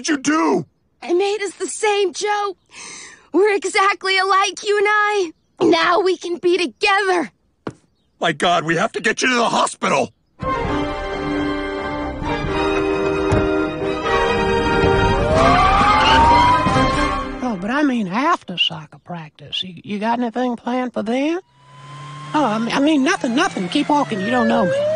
did you do? I made us the same joke. We're exactly alike, you and I. Now we can be together. My God, we have to get you to the hospital. Oh, but I mean after soccer practice. You got anything planned for then? Oh, I mean nothing. Keep walking. You don't know me.